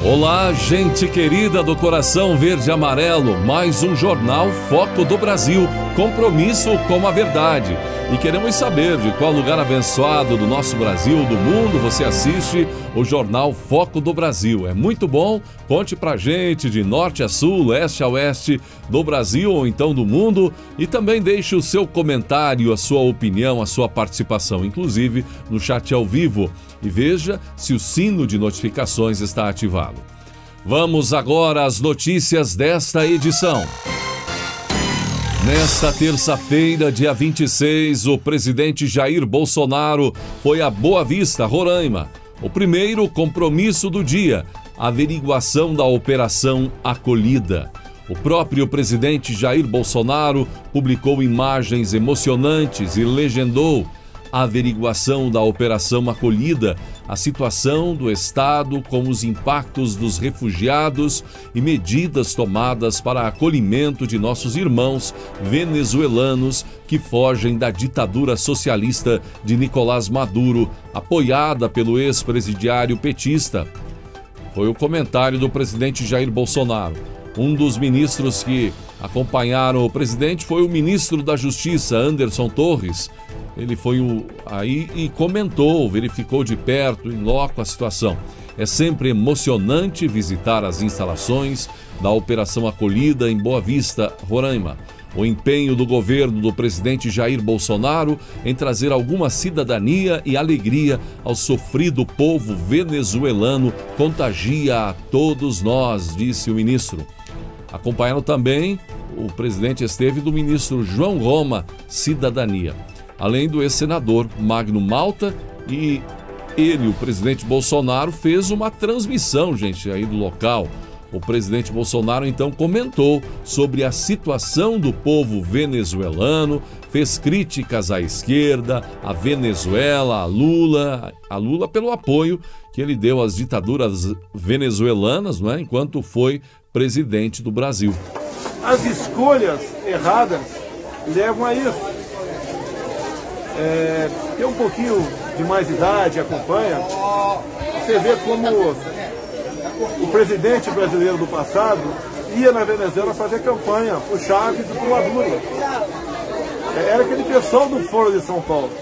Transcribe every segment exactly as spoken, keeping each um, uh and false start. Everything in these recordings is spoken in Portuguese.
Olá, gente querida do coração verde e amarelo, mais um Jornal Foco do Brasil, compromisso com a verdade. E queremos saber de qual lugar abençoado do nosso Brasil, do mundo, você assiste o Jornal Foco do Brasil. É muito bom, conte pra gente de norte a sul, leste a oeste do Brasil ou então do mundo. E também deixe o seu comentário, a sua opinião, a sua participação, inclusive no chat ao vivo. E veja se o sino de notificações está ativado. Vamos agora às notícias desta edição. Nesta terça-feira, dia vinte e seis, o presidente Jair Bolsonaro foi a Boa Vista, Roraima. O primeiro compromisso do dia, a averiguação da Operação Acolhida. O próprio presidente Jair Bolsonaro publicou imagens emocionantes e legendou a averiguação da Operação Acolhida, a situação do Estado com os impactos dos refugiados e medidas tomadas para acolhimento de nossos irmãos venezuelanos que fogem da ditadura socialista de Nicolás Maduro, apoiada pelo ex-presidiário petista. Foi o comentário do presidente Jair Bolsonaro. Um dos ministros que acompanharam o presidente foi o ministro da Justiça, Anderson Torres. Ele foi o, aí e comentou, verificou de perto, em loco, a situação. É sempre emocionante visitar as instalações da Operação Acolhida em Boa Vista, Roraima. O empenho do governo do presidente Jair Bolsonaro em trazer alguma cidadania e alegria ao sofrido povo venezuelano contagia a todos nós, disse o ministro. Acompanhando também, o presidente esteve do ministro João Roma, Cidadania. Além do ex-senador Magno Malta, e ele, o presidente Bolsonaro, fez uma transmissão, gente, aí do local. O presidente Bolsonaro, então, comentou sobre a situação do povo venezuelano, fez críticas à esquerda, à Venezuela, a Lula, a Lula pelo apoio que ele deu às ditaduras venezuelanas, não é? Enquanto foi presidente do Brasil. As escolhas erradas levam a isso. É, tem um pouquinho de mais idade, acompanha, você vê como o presidente brasileiro do passado ia na Venezuela fazer campanha pro Chaves e pro Maduro. Era aquele pessoal do Foro de São Paulo.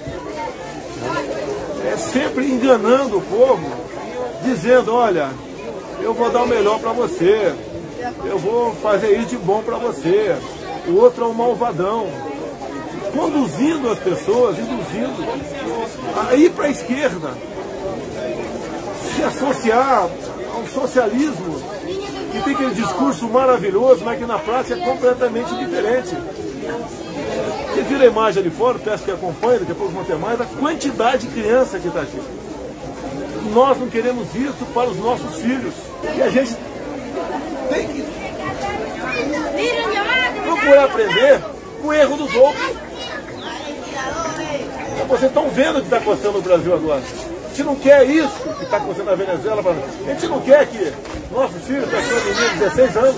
É sempre enganando o povo, dizendo, olha, eu vou dar o melhor para você, eu vou fazer isso de bom para você, o outro é um malvadão. Conduzindo as pessoas, induzindo a ir para a esquerda, se associar ao socialismo, que tem aquele discurso maravilhoso, mas que na prática é completamente diferente. Você vira a imagem ali fora, peço que acompanhe, daqui a pouco vão ter mais, a quantidade de criança que está aqui. Nós não queremos isso para os nossos filhos. E a gente tem que procurar aprender com o erro dos outros. Vocês estão vendo o que está acontecendo no Brasil agora. A gente não quer isso que está acontecendo na Venezuela. A gente não quer que nossos filhos, está aqui um menino de dezesseis anos,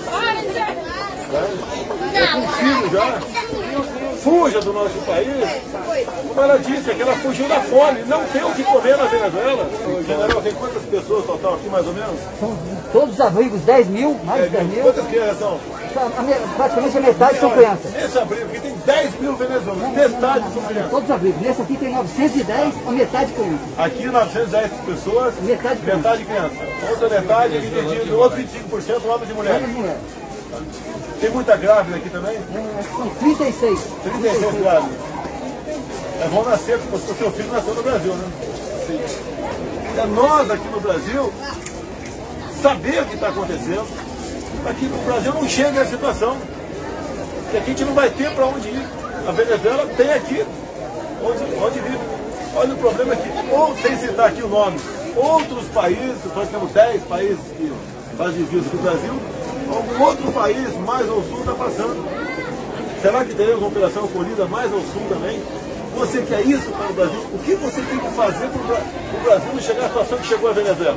é com um filho já, fuja do nosso país. Como ela disse, é que ela fugiu da fome. Não tem o que comer na Venezuela. General, tem quantas pessoas total aqui, mais ou menos? São todos os abrigos, dez mil, mais de dez mil. Quantas crianças são? Praticamente a metade são crianças. Nesse abrigo aqui tem dez mil venezuelanos, metade são crianças. Todos os abrigos. Nesse aqui tem novecentos e dez, a metade criança. Aqui novecentas e dez pessoas, metade criança. metade criança. Outra metade é dividido, outros vinte e cinco por cento homens e mulheres. Tem muita grávida aqui também? É, são trinta e seis. trinta e seis grávidas. É, vão nascer, porque o seu filho nasceu no Brasil, né? Sim. É nós aqui no Brasil saber o que está acontecendo. Aqui no Brasil não chega a situação. Porque aqui a gente não vai ter para onde ir. A Venezuela tem aqui onde, onde vive. Olha o problema aqui. Ou, sem citar aqui o nome, outros países, nós temos dez países que fazem divisa com o Brasil, algum outro país mais ao sul está passando. Será que teremos uma operação acolhida mais ao sul também? Você quer isso para o Brasil? O que você tem que fazer para o Brasil não chegar à situação que chegou a Venezuela?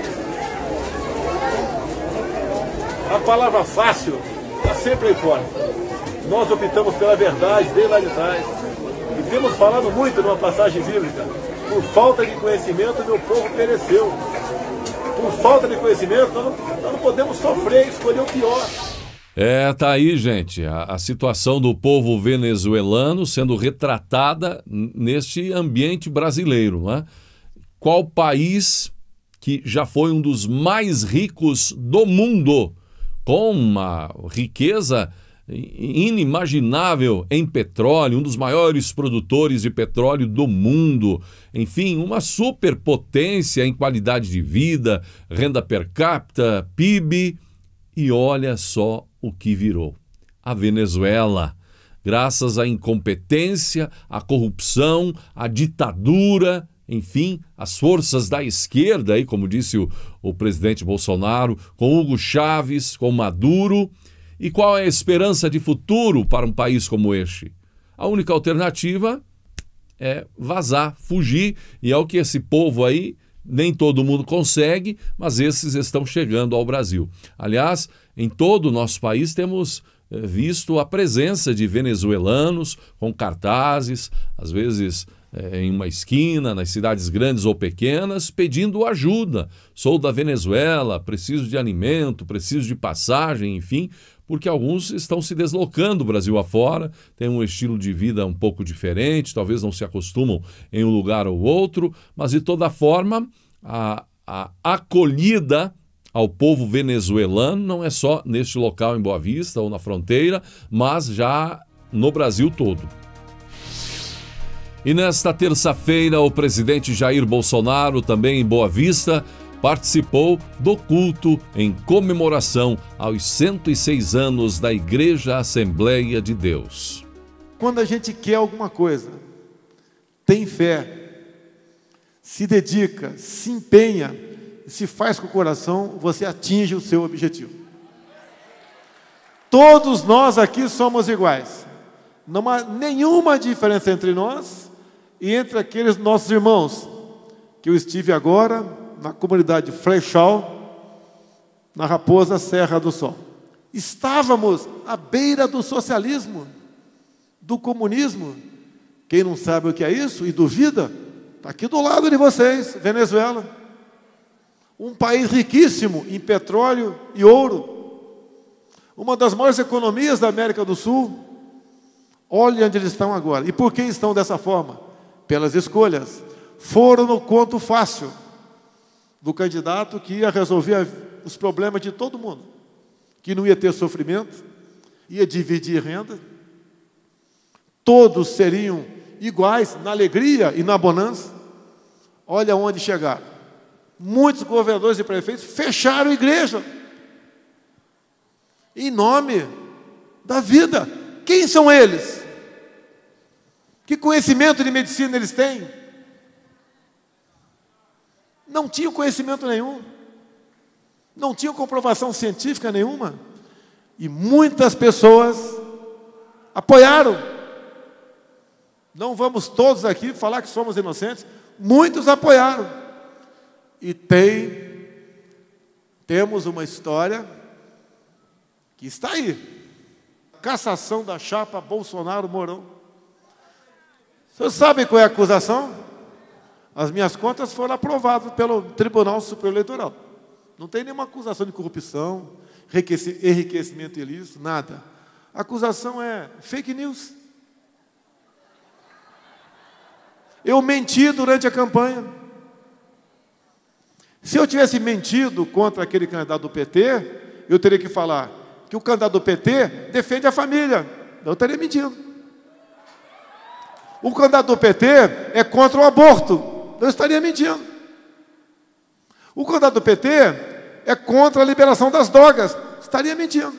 A palavra fácil está sempre aí fora. Nós optamos pela verdade desde lá de trás. E temos falado muito numa passagem bíblica. Por falta de conhecimento, meu povo pereceu. por falta de conhecimento, nós não, nós não podemos sofrer, escolher o pior. É, tá aí, gente, a, a situação do povo venezuelano sendo retratada neste ambiente brasileiro, não é? Qual país que já foi um dos mais ricos do mundo, com uma riqueza inimaginável em petróleo, um dos maiores produtores de petróleo do mundo, enfim, uma superpotência em qualidade de vida, renda per capita, P I B, e olha só o que virou. A Venezuela, graças à incompetência, à corrupção, à ditadura, enfim, as forças da esquerda, aí, como disse o, o presidente Bolsonaro, com Hugo Chávez, com Maduro. E qual é a esperança de futuro para um país como este? A única alternativa é vazar, fugir, e é o que esse povo aí, nem todo mundo consegue, mas esses estão chegando ao Brasil. Aliás, em todo o nosso país temos eh, visto a presença de venezuelanos com cartazes, às vezes eh, em uma esquina, nas cidades grandes ou pequenas, pedindo ajuda. Sou da Venezuela, preciso de alimento, preciso de passagem, enfim, porque alguns estão se deslocando Brasil afora, têm um estilo de vida um pouco diferente, talvez não se acostumam em um lugar ou outro, mas de toda forma, a, a acolhida ao povo venezuelano não é só neste local em Boa Vista ou na fronteira, mas já no Brasil todo. E nesta terça-feira, o presidente Jair Bolsonaro, também em Boa Vista, participou do culto em comemoração aos cento e seis anos da Igreja Assembleia de Deus. Quando a gente quer alguma coisa, tem fé, se dedica, se empenha, se faz com o coração, você atinge o seu objetivo. Todos nós aqui somos iguais. Não há nenhuma diferença entre nós e entre aqueles nossos irmãos que eu estive agora na comunidade Freixal, na Raposa Serra do Sol. Estávamos à beira do socialismo, do comunismo. Quem não sabe o que é isso e duvida, está aqui do lado de vocês, Venezuela. Um país riquíssimo em petróleo e ouro. Uma das maiores economias da América do Sul. Olha onde eles estão agora. E por que estão dessa forma? Pelas escolhas. Foram no conto fácil do candidato que ia resolver os problemas de todo mundo, que não ia ter sofrimento, ia dividir renda, todos seriam iguais na alegria e na bonança. Olha onde chegaram. Muitos governadores e prefeitos fecharam a igreja em nome da vida. Quem são eles? Que conhecimento de medicina eles têm? Não tinham conhecimento nenhum, não tinham comprovação científica nenhuma, e muitas pessoas apoiaram. Não vamos todos aqui falar que somos inocentes, muitos apoiaram. E tem, temos uma história que está aí, cassação da chapa Bolsonaro-Mourão. Vocês sabem qual é a acusação? As minhas contas foram aprovadas pelo Tribunal Superior Eleitoral. Não tem nenhuma acusação de corrupção, enriquecimento ilícito, nada. A acusação é fake news. Eu menti durante a campanha. Se eu tivesse mentido contra aquele candidato do P T, eu teria que falar que o candidato do P T defende a família. Eu estaria mentindo. O candidato do P T é contra o aborto. Eu estaria mentindo. O candidato do P T é contra a liberação das drogas. Estaria mentindo.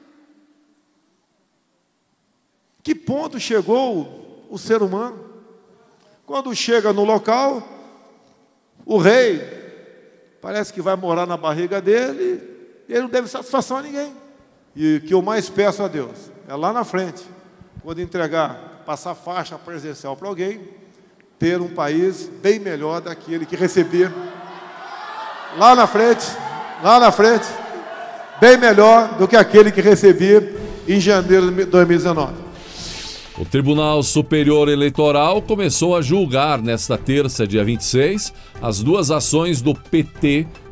Que ponto chegou o ser humano? Quando chega no local, o rei parece que vai morar na barriga dele, e ele não deve satisfação a ninguém. E o que eu mais peço a Deus é lá na frente, quando entregar, passar faixa presidencial para alguém, ter um país bem melhor daquele que recebia. Lá na frente, lá na frente, bem melhor do que aquele que recebia em janeiro de dois mil e dezenove. O Tribunal Superior Eleitoral começou a julgar nesta terça, dia vinte e seis, as duas ações do P T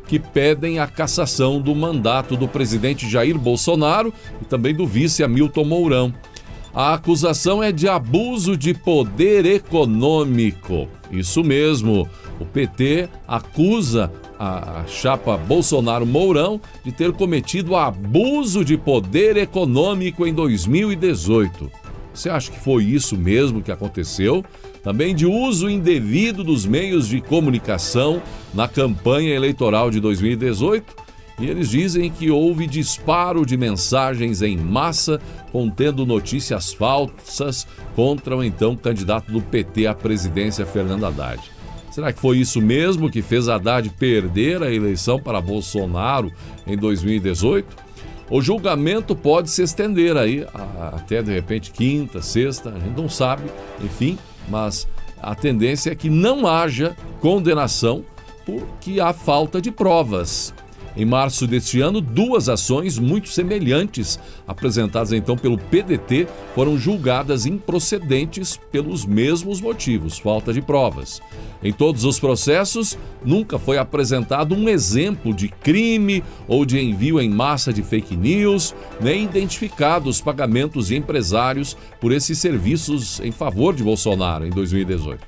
que pedem a cassação do mandato do presidente Jair Bolsonaro e também do vice Hamilton Mourão. A acusação é de abuso de poder econômico. Isso mesmo, o P T acusa a chapa Bolsonaro-Mourão de ter cometido abuso de poder econômico em dois mil e dezoito. Você acha que foi isso mesmo que aconteceu? Também de uso indevido dos meios de comunicação na campanha eleitoral de dois mil e dezoito? E eles dizem que houve disparo de mensagens em massa contendo notícias falsas contra o então candidato do P T à presidência, Fernando Haddad. Será que foi isso mesmo que fez Haddad perder a eleição para Bolsonaro em dois mil e dezoito? O julgamento pode se estender aí até, de repente, quinta, sexta, a gente não sabe, enfim, mas a tendência é que não haja condenação porque há falta de provas. Em março deste ano, duas ações muito semelhantes, apresentadas então pelo P D T, foram julgadas improcedentes pelos mesmos motivos, falta de provas. Em todos os processos, nunca foi apresentado um exemplo de crime ou de envio em massa de fake news, nem identificados pagamentos de empresários por esses serviços em favor de Bolsonaro em dois mil e dezoito.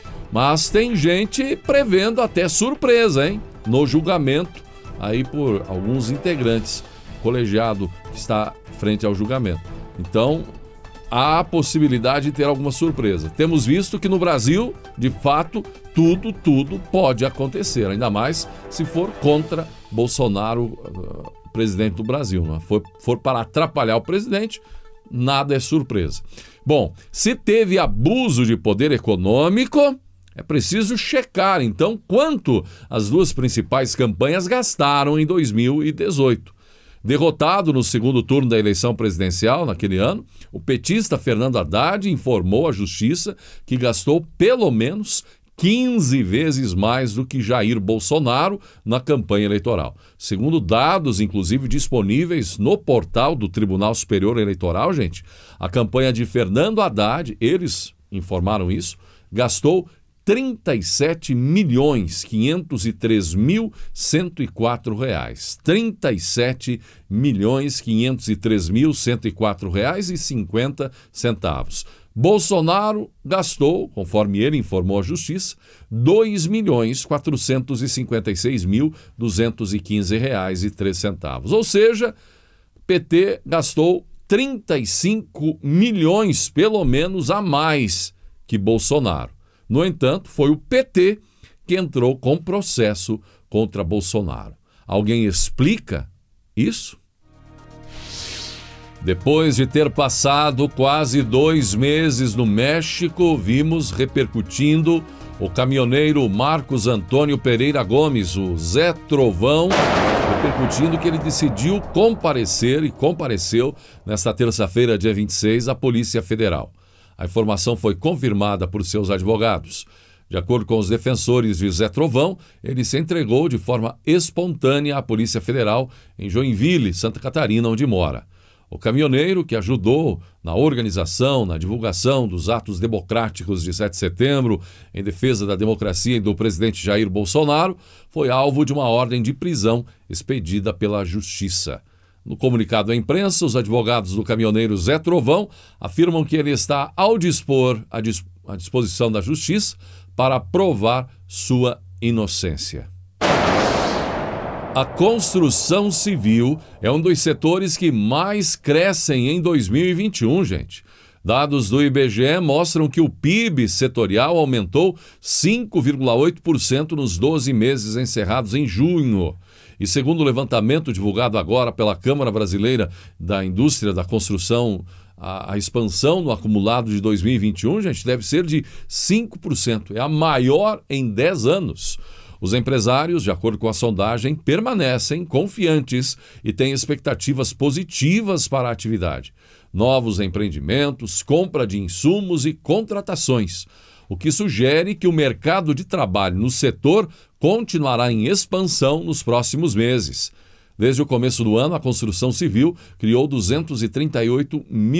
Mas tem gente prevendo até surpresa, hein? No julgamento, aí por alguns integrantes, colegiado que está frente ao julgamento. Então, há a possibilidade de ter alguma surpresa. Temos visto que no Brasil, de fato, tudo, tudo pode acontecer, ainda mais se for contra Bolsonaro, uh, presidente do Brasil. Né? For, for para atrapalhar o presidente, nada é surpresa. Bom, se teve abuso de poder econômico, é preciso checar, então, quanto as duas principais campanhas gastaram em dois mil e dezoito. Derrotado no segundo turno da eleição presidencial naquele ano, o petista Fernando Haddad informou à Justiça que gastou pelo menos quinze vezes mais do que Jair Bolsonaro na campanha eleitoral. Segundo dados, inclusive, disponíveis no portal do Tribunal Superior Eleitoral, gente, a campanha de Fernando Haddad, eles informaram isso, gastou trinta e sete milhões quinhentos e três mil cento e quatro reais. trinta e sete milhões quinhentos e três mil cento e quatro reais e cinquenta centavos. Bolsonaro gastou, conforme ele informou à Justiça, dois milhões quatrocentos e cinquenta e seis mil duzentos e quinze reais e três centavos. Ou seja, P T gastou trinta e cinco milhões, pelo menos, a mais que Bolsonaro. No entanto, foi o P T que entrou com processo contra Bolsonaro. Alguém explica isso? Depois de ter passado quase dois meses no México, vimos repercutindo o caminhoneiro Marcos Antônio Pereira Gomes, o Zé Trovão, repercutindo que ele decidiu comparecer e compareceu nesta terça-feira, dia vinte e seis, à Polícia Federal. A informação foi confirmada por seus advogados. De acordo com os defensores de Zé Trovão, ele se entregou de forma espontânea à Polícia Federal em Joinville, Santa Catarina, onde mora. O caminhoneiro, que ajudou na organização, na divulgação dos atos democráticos de sete de setembro, em defesa da democracia e do presidente Jair Bolsonaro, foi alvo de uma ordem de prisão expedida pela Justiça. No comunicado à imprensa, os advogados do caminhoneiro Zé Trovão afirmam que ele está ao dispor, à, disp- à disposição da Justiça para provar sua inocência. A construção civil é um dos setores que mais crescem em dois mil e vinte e um, gente. Dados do I B G E mostram que o P I B setorial aumentou cinco vírgula oito por cento nos doze meses encerrados em junho. E segundo o levantamento divulgado agora pela Câmara Brasileira da Indústria da Construção, a, a expansão no acumulado de dois mil e vinte e um, gente, deve ser de cinco por cento. É a maior em dez anos. Os empresários, de acordo com a sondagem, permanecem confiantes e têm expectativas positivas para a atividade. Novos empreendimentos, compra de insumos e contratações, o que sugere que o mercado de trabalho no setor continuará em expansão nos próximos meses. Desde o começo do ano, a construção civil criou duzentos e trinta e oito mil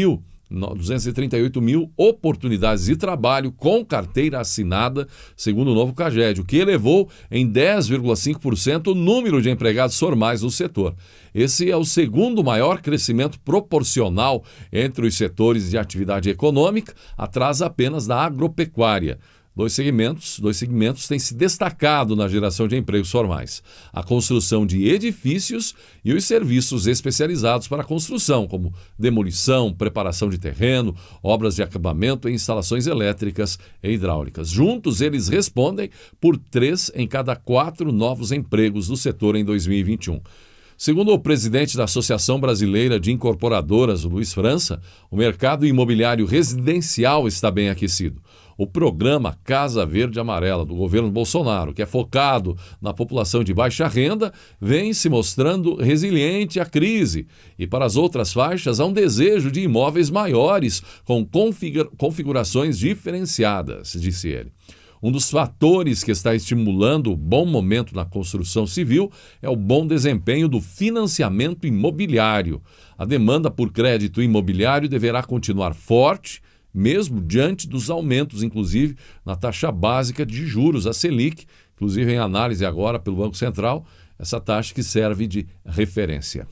duzentas e trinta e oito mil oportunidades de trabalho com carteira assinada, segundo o novo CAGED, o que elevou em dez vírgula cinco por cento o número de empregados formais no setor. Esse é o segundo maior crescimento proporcional entre os setores de atividade econômica, atrás apenas da agropecuária. Dois segmentos, dois segmentos têm se destacado na geração de empregos formais: a construção de edifícios e os serviços especializados para a construção, como demolição, preparação de terreno, obras de acabamento e instalações elétricas e hidráulicas. Juntos, eles respondem por três em cada quatro novos empregos do setor em dois mil e vinte e um. Segundo o presidente da Associação Brasileira de Incorporadoras, Luiz França, o mercado imobiliário residencial está bem aquecido. O programa Casa Verde Amarela do governo Bolsonaro, que é focado na população de baixa renda, vem se mostrando resiliente à crise. E para as outras faixas, há um desejo de imóveis maiores, com configura- configurações diferenciadas, disse ele. Um dos fatores que está estimulando o bom momento na construção civil é o bom desempenho do financiamento imobiliário. A demanda por crédito imobiliário deverá continuar forte, mesmo diante dos aumentos, inclusive, na taxa básica de juros, a Selic, inclusive em análise agora pelo Banco Central, essa taxa que serve de referência.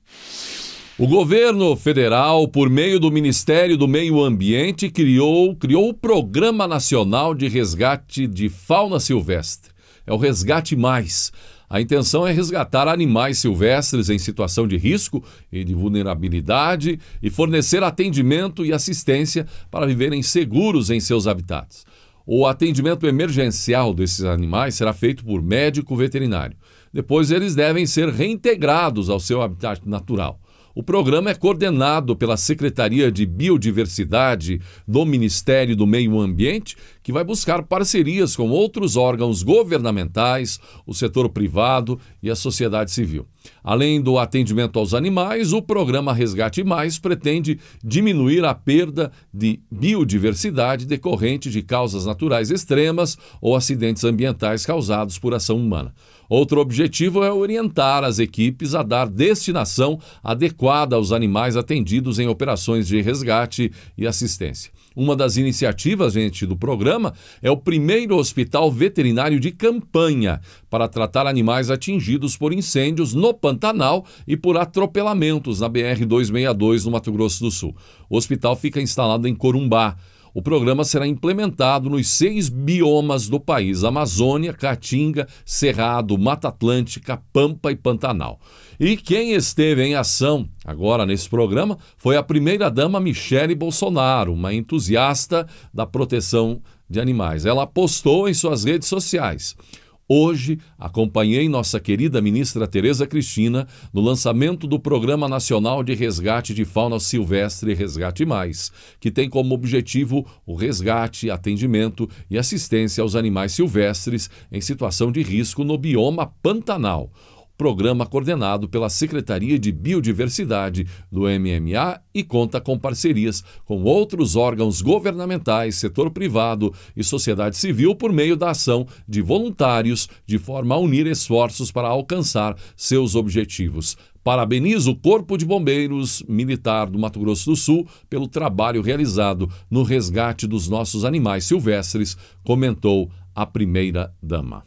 O governo federal, por meio do Ministério do Meio Ambiente, criou, criou o Programa Nacional de Resgate de Fauna Silvestre. É o Resgate Mais. A intenção é resgatar animais silvestres em situação de risco e de vulnerabilidade e fornecer atendimento e assistência para viverem seguros em seus habitats. O atendimento emergencial desses animais será feito por médico veterinário. Depois eles devem ser reintegrados ao seu habitat natural. O programa é coordenado pela Secretaria de Biodiversidade do Ministério do Meio Ambiente, que vai buscar parcerias com outros órgãos governamentais, o setor privado e a sociedade civil. Além do atendimento aos animais, o programa Resgate Mais pretende diminuir a perda de biodiversidade decorrente de causas naturais extremas ou acidentes ambientais causados por ação humana. Outro objetivo é orientar as equipes a dar destinação adequada aos animais atendidos em operações de resgate e assistência. Uma das iniciativas, gente, do programa é o primeiro hospital veterinário de campanha para tratar animais atingidos por incêndios no Pantanal e por atropelamentos na B R duzentos e sessenta e dois no Mato Grosso do Sul. O hospital fica instalado em Corumbá. O programa será implementado nos seis biomas do país: Amazônia, Caatinga, Cerrado, Mata Atlântica, Pampa e Pantanal. E quem esteve em ação agora nesse programa foi a primeira-dama Michele Bolsonaro, uma entusiasta da proteção de animais. Ela postou em suas redes sociais: hoje, acompanhei nossa querida ministra Tereza Cristina no lançamento do Programa Nacional de Resgate de Fauna Silvestre Resgate Mais, que tem como objetivo o resgate, atendimento e assistência aos animais silvestres em situação de risco no bioma Pantanal. Programa coordenado pela Secretaria de Biodiversidade do M M A e conta com parcerias com outros órgãos governamentais, setor privado e sociedade civil por meio da ação de voluntários, de forma a unir esforços para alcançar seus objetivos. Parabenizo o Corpo de Bombeiros Militar do Mato Grosso do Sul pelo trabalho realizado no resgate dos nossos animais silvestres, comentou a primeira-dama.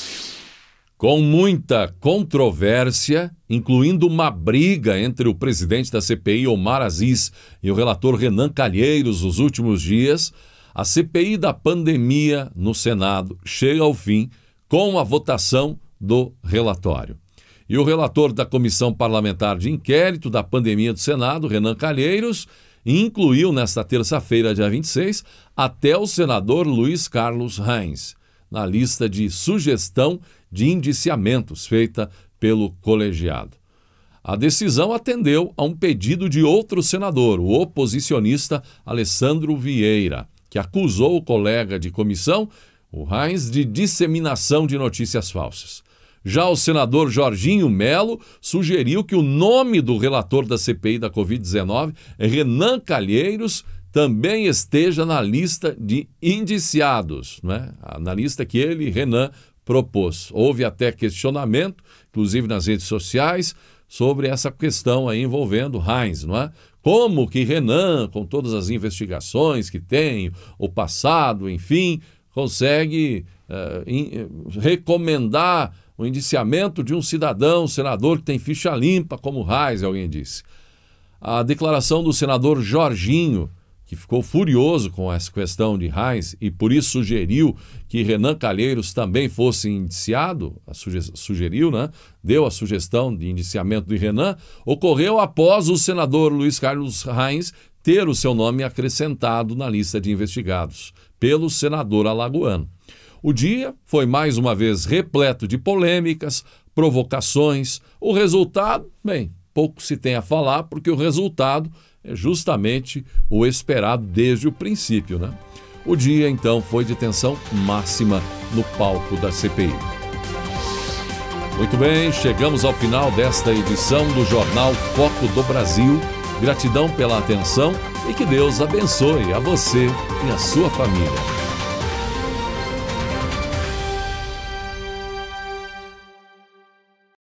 Com muita controvérsia, incluindo uma briga entre o presidente da C P I, Omar Aziz, e o relator Renan Calheiros nos últimos dias, a C P I da pandemia no Senado chega ao fim com a votação do relatório. E o relator da Comissão Parlamentar de Inquérito da Pandemia do Senado, Renan Calheiros, incluiu nesta terça-feira, dia vinte e seis, até o senador Luiz Carlos Reins na lista de sugestão de indiciamentos feita pelo colegiado. A decisão atendeu a um pedido de outro senador, o oposicionista Alessandro Vieira, que acusou o colega de comissão, o Reins, de disseminação de notícias falsas. Já o senador Jorginho Melo sugeriu que o nome do relator da C P I da covid dezenove, Renan Calheiros, também esteja na lista de indiciados, né? Na lista que ele, Renan, propôs. Houve até questionamento, inclusive nas redes sociais, sobre essa questão aí envolvendo Reins, não é? como que Renan, com todas as investigações que tem, o passado, enfim, consegue uh, in, recomendar o indiciamento de um cidadão, senador que tem ficha limpa, como Reis, alguém disse. A declaração do senador Jorginho, que ficou furioso com essa questão de Reis e por isso sugeriu que Renan Calheiros também fosse indiciado, sugeriu, né? Deu a sugestão de indiciamento de Renan, ocorreu após o senador Luiz Carlos Reis ter o seu nome acrescentado na lista de investigados pelo senador alagoano. O dia foi mais uma vez repleto de polêmicas, provocações. O resultado, bem, pouco se tem a falar, porque o resultado é justamente o esperado desde o princípio, né? O dia, então, foi de tensão máxima no palco da C P I. Muito bem, chegamos ao final desta edição do Jornal Foco do Brasil. Gratidão pela atenção e que Deus abençoe a você e a sua família.